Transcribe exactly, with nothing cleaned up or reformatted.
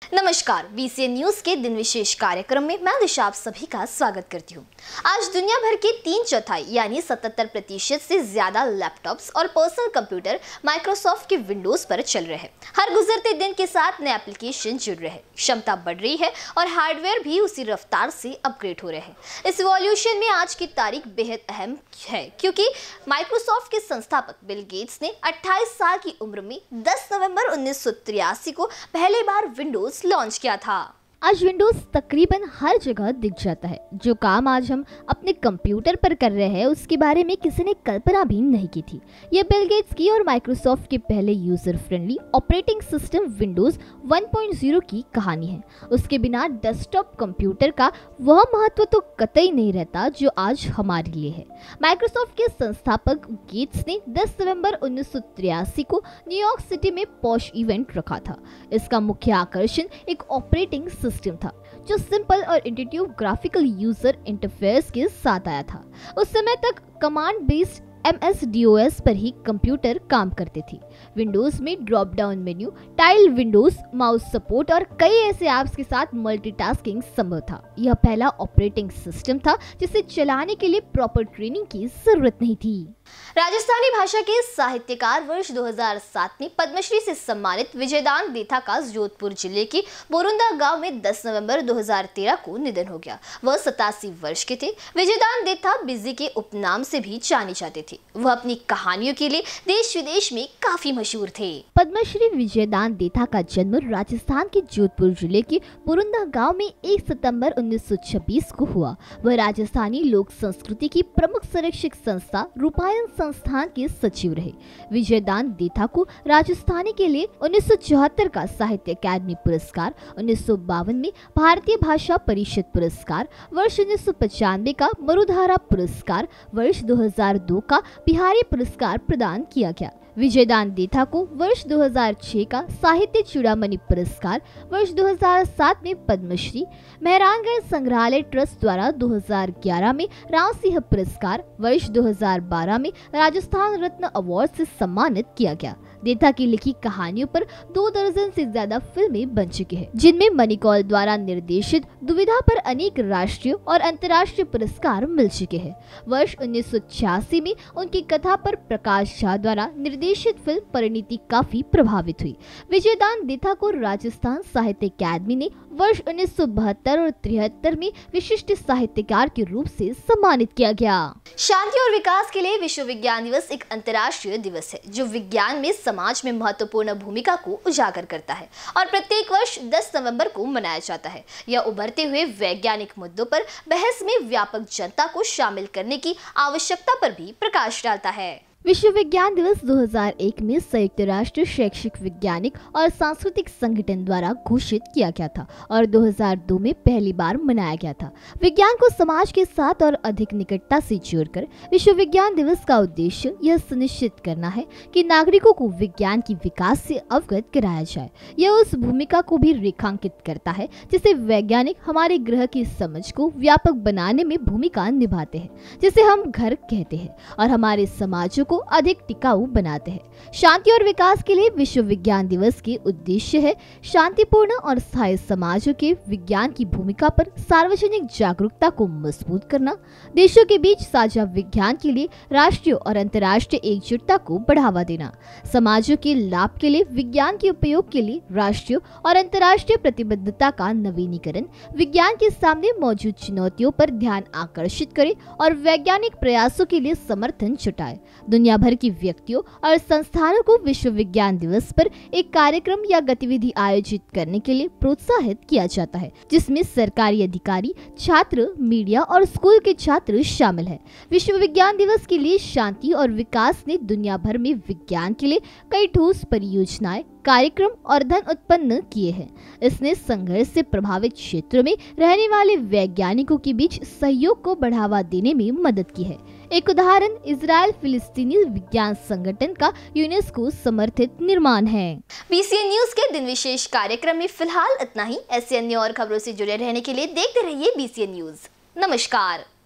नमस्कार, BCN news के दिन विशेष कार्यक्रम में मैं दिशा आप सभी का स्वागत करती हूँ। आज दुनिया भर के तीन चौथाई यानी सतहत्तर प्रतिशत से ज्यादा लैपटॉप्स और पर्सनल कंप्यूटर माइक्रोसॉफ्ट के विंडोज पर चल रहे हैं। हर गुजरते दिन के साथ नए एप्लीकेशन जुड़ रहे हैं, क्षमता बढ़ रही है और हार्डवेयर भी उसी रफ्तार से अपग्रेड हो रहे हैं। इस इवोल्यूशन में आज की तारीख बेहद अहम है, क्योंकि माइक्रोसॉफ्ट के संस्थापक बिल गेट्स ने अट्ठाईस साल की उम्र में दस नवंबर उन्नीस सौ तिरासी को पहली बार विंडोज लॉन्च किया था। आज विंडोज तकरीबन हर जगह दिख जाता है। जो काम आज हम अपने कंप्यूटर पर कर रहे हैं उसके बारे में किसी ने कल्पना भी नहीं की थी। यह बिल गेट्स की और माइक्रोसॉफ्ट के पहले user friendly operating system Windows one point zero की कहानी है। उसके बिना डेस्कटॉप कंप्यूटर का वह महत्व तो कतई नहीं रहता जो आज हमारे लिए है। माइक्रोसॉफ्ट के संस्थापक गेट्स ने दस नवंबर उन्नीस सौ तिरासी को न्यूयॉर्क सिटी में पॉश इवेंट रखा था। इसका मुख्य आकर्षण एक ऑपरेटिंग सिस्टम था जो सिंपल और इंट्यूटिव ग्राफिकल यूजर इंटरफेस के साथ आया था। उस समय तक command based M S D O S पर ही कंप्यूटर काम करते थे। विंडोज में drop down menu, tile windows, mouse support और कई ऐसे ऐप्स के साथ मल्टीटास्किंग संभव था। यह पहला ऑपरेटिंग सिस्टम था जिसे चलाने के लिए प्रॉपर ट्रेनिंग की जरूरत नहीं थी। राजस्थानी भाषा के साहित्यकार वर्ष दो हज़ार सात में पद्मश्री से सम्मानित विजयदान देथा का जोधपुर जिले के बोरुंदा गांव में दस नवंबर दो हज़ार तेरह को निधन हो गया। वह सतासी वर्ष के थे। विजयदान देथा बिजी के उपनाम से भी जाने जाते थे। वह अपनी कहानियों के लिए देश विदेश में काफी मशहूर थे। पद्मश्री विजयदान देथा का जन्म राजस्थान के जोधपुर जिले के बोरुंदा गांव में एक सितंबर उन्नीस सौ छब्बीस को हुआ। वह राजस्थानी लोक संस्कृति की प्रमुख संरक्षक संस्था रूपायन संस्थान के सचिव रहे। विजयदान देथा को राजस्थानी के लिए उन्नीस सौ चौहत्तर का साहित्य अकादमी पुरस्कार, उन्नीस सौ बावन में भारतीय भाषा परिषद पुरस्कार, वर्ष उन्नीस सौ पचानवे का मरुधारा पुरस्कार, वर्ष दो हज़ार दो का बिहारी पुरस्कार प्रदान किया गया। विजयदान देथा को वर्ष दो हज़ार छह का साहित्य चूड़ामणि पुरस्कार, वर्ष दो हज़ार सात में पद्मश्री, मेहरानगढ़ संग्रहालय ट्रस्ट द्वारा दो हज़ार ग्यारह में राव सिंह पुरस्कार, वर्ष दो हज़ार बारह में राजस्थान रत्न अवार्ड से सम्मानित किया गया। देथा की लिखी कहानियों पर दो दर्जन से ज्यादा फिल्में बन चुकी हैं, जिनमें मणिकौल द्वारा निर्देशित दुविधा पर अनेक राष्ट्रीय और अंतर्राष्ट्रीय पुरस्कार मिल चुके हैं। वर्ष उन्नीस सौ छियासी में उनकी कथा पर प्रकाश झा द्वारा निर्देशित फिल्म परिणीति काफी प्रभावित हुई। विजयदान देथा को राजस्थान साहित्य अकादमी ने वर्ष उन्नीस सौ बहत्तर और तिहत्तर में विशिष्ट साहित्यकार के रूप से सम्मानित किया गया। शांति और विकास के लिए विश्व विज्ञान दिवस एक अंतर्राष्ट्रीय दिवस है जो विज्ञान में समाज में महत्वपूर्ण भूमिका को उजागर करता है और प्रत्येक वर्ष दस नवंबर को मनाया जाता है। यह उभरते हुए वैज्ञानिक मुद्दों पर बहस में व्यापक जनता को शामिल करने की आवश्यकता पर भी प्रकाश डालता है। विश्व विज्ञान दिवस दो हज़ार एक में संयुक्त राष्ट्र शैक्षिक वैज्ञानिक और सांस्कृतिक संगठन द्वारा घोषित किया गया था और दो हज़ार दो में पहली बार मनाया गया था। विज्ञान को समाज के साथ और अधिक निकटता से जोड़कर विश्व विज्ञान दिवस का उद्देश्य यह सुनिश्चित करना है कि नागरिकों को विज्ञान की विकास से अवगत कराया जाए। यह उस भूमिका को भी रेखांकित करता है जिसे वैज्ञानिक हमारे ग्रह की समझ को व्यापक बनाने में भूमिका निभाते हैं, जिसे हम घर कहते हैं, और हमारे समाजों को अधिक टिकाऊ बनाते हैं। शांति और विकास के लिए विश्व विज्ञान दिवस के उद्देश्य है शांतिपूर्ण और स्थायी समाजों के विज्ञान की भूमिका पर सार्वजनिक जागरूकता को मजबूत करना, देशों के बीच साझा विज्ञान के लिए राष्ट्रीय और अंतर्राष्ट्रीय एकजुटता को बढ़ावा देना, समाजों के लाभ के लिए विज्ञान के उपयोग के लिए राष्ट्रीय और अंतर्राष्ट्रीय प्रतिबद्धता का नवीनीकरण, विज्ञान के सामने मौजूद चुनौतियों पर ध्यान आकर्षित करे और वैज्ञानिक प्रयासों के लिए समर्थन जुटाए। दुनिया भर की व्यक्तियों और संस्थानों को विश्व विज्ञान दिवस पर एक कार्यक्रम या गतिविधि आयोजित करने के लिए प्रोत्साहित किया जाता है, जिसमें सरकारी अधिकारी, छात्र, मीडिया और स्कूल के छात्र शामिल हैं। विश्व विज्ञान दिवस के लिए शांति और विकास ने दुनिया भर में विज्ञान के लिए कई ठोस परियोजनाएं, कार्यक्रम और धन उत्पन्न किए हैं। इसने संघर्ष से प्रभावित क्षेत्रों में रहने वाले वैज्ञानिकों के बीच सहयोग को बढ़ावा देने में मदद की है। एक उदाहरण इजराइल फिलिस्तीनी विज्ञान संगठन का यूनेस्को समर्थित निर्माण है। बीसीएन न्यूज के दिन विशेष कार्यक्रम में फिलहाल इतना ही। ऐसे अन्य और खबरों से जुड़े रहने के लिए देखते रहिए बीसीएन न्यूज। नमस्कार।